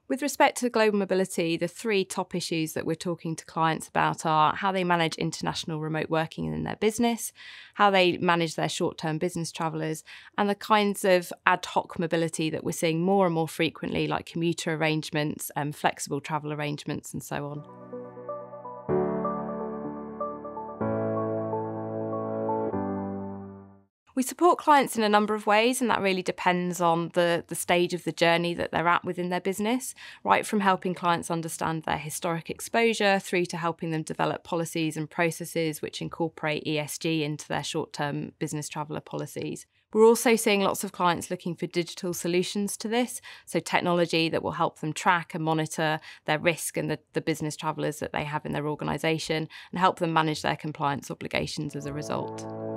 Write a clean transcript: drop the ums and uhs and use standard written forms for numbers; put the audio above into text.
With respect to global mobility, the three top issues that we're talking to clients about are how they manage international remote working in their business, how they manage their short-term business travellers, and the kinds of ad hoc mobility that we're seeing more and more frequently, like commuter arrangements, flexible travel arrangements, and so on. We support clients in a number of ways, and that really depends on the stage of the journey that they're at within their business, right from helping clients understand their historic exposure through to helping them develop policies and processes which incorporate ESG into their short-term business traveller policies. We're also seeing lots of clients looking for digital solutions to this, so technology that will help them track and monitor their risk and the business travellers that they have in their organisation and help them manage their compliance obligations as a result.